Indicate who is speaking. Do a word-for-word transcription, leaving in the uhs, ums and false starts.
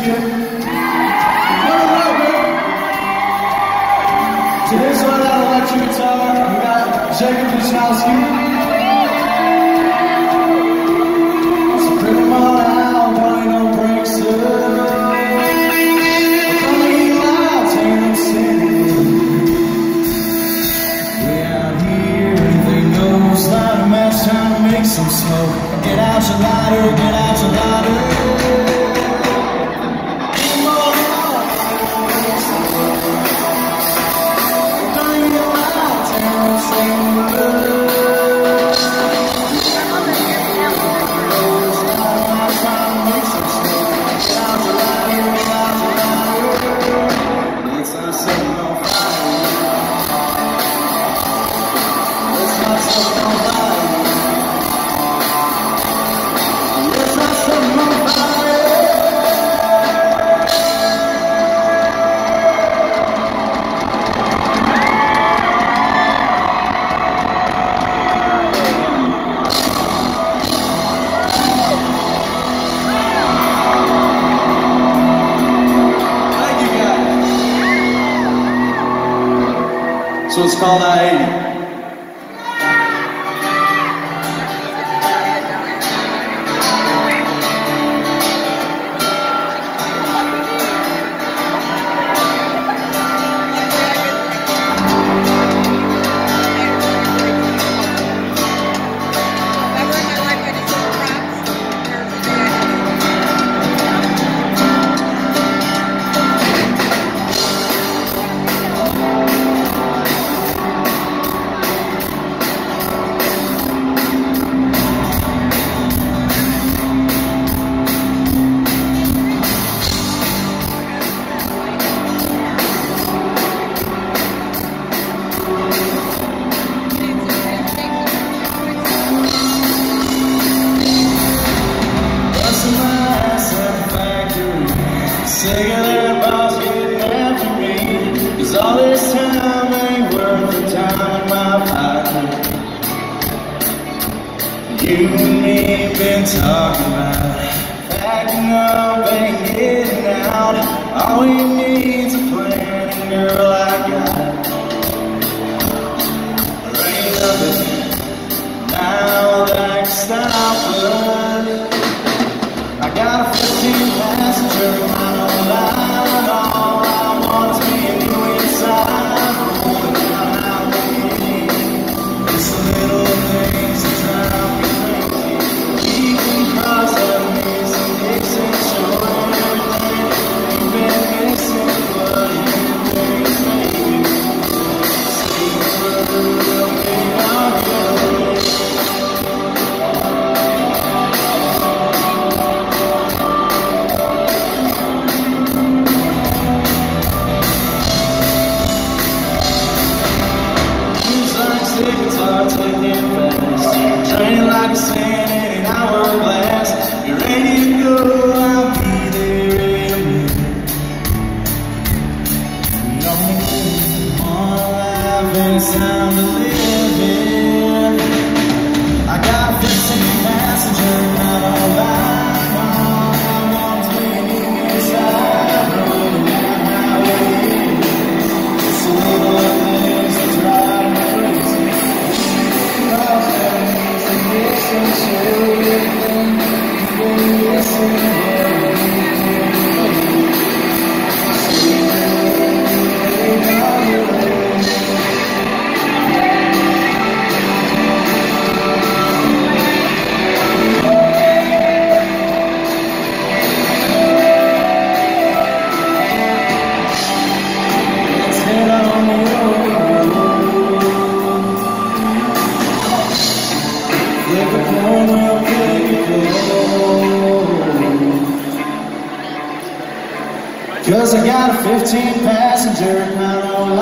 Speaker 1: again. Alright, man. So here's one out electric guitar. We got Jacob Buchowski. So bring them all out, money no breaks up. We're gonna get loud, turn them singing. We out here, anything goes. Light a match, trying to make some smoke. Get out your lighter, get out your lighter.
Speaker 2: So it's called I eighty.
Speaker 1: You and me been talking about backing up and getting out. All we need's a plan, and girl, I got it. Rain up it now that I can stop it. I got a fifteen passenger in my own line. All I want is me and you inside. Rolling down highway. It's the little things that drive me. Cause of me, some dicks and short, everything you've been missing, but you think maybe see the real thing of you. Seems like stickers are taking fast, draining like a sand in an hourglass. You're ready to go, I'll be there in a minute. No more life and it's time to live in. I got a fifteen passenger, not all that. All I want to be inside. Rolling down highway. It's the little things that drive me crazy. Cause that means the distance away. Cause I got a fifteen passenger, I don't